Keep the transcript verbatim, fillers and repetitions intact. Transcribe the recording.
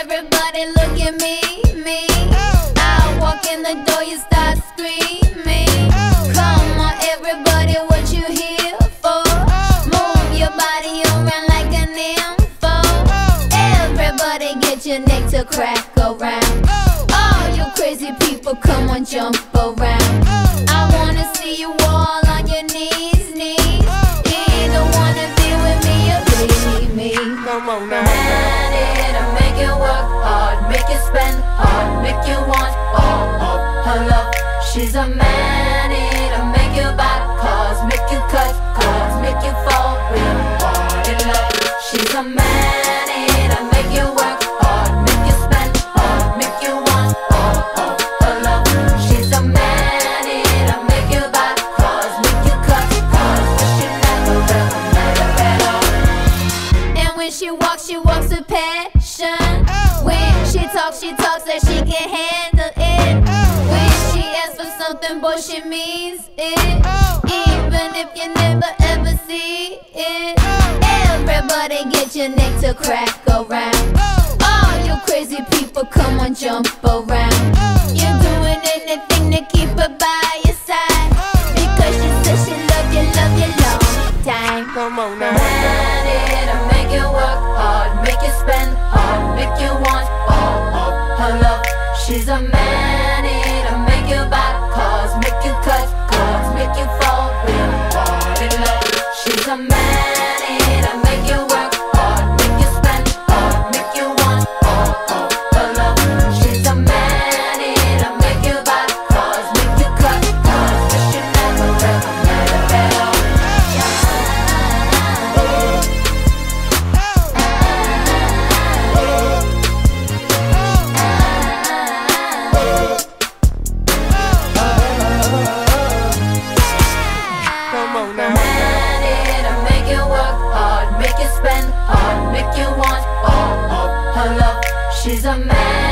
everybody look at me, me. I walk in the door, you start screaming. Come on everybody, what you here for? Move your body around like an info. Everybody get your neck to crack around. All you crazy people, come on jump around. I wanna see you all on your knees, knees. You either wanna be with me or leave me. Come on now. Maneater, make you work hard, make you spend hard, make you want all of her love. She's a Maneater, make you buy cars, make you cut cards, make you fall real hard in love. She's a Maneater, make you work hard, make you spend hard, make you want all of her love. She's a Maneater, make you buy cars, make you cut cards, but she never ever met her at all. And when she walks, she walks with passion. When she talks, she talks that she can handle it. When she asks for something, boy, she means it. Even if you never ever see it. Everybody get your neck to crack around. All you crazy people, come on jump around. You're doing anything to keep her by your side, because she says she love you, love you long time. Come on now. Maneater, make you work hard, make you spend hard, make you want all of her love. She's a Maneater, make you buy cars, make you cut cards, make you fall real hard in love. She's a Maneater, make you work hard, make you spend hard, make you want all of her love. She's a Maneater, make you buy cars, make you cut cards, but she never ever met her at all. Come on now. Maneater, make you work hard, make you spend hard, make you want all of her love. She's a man.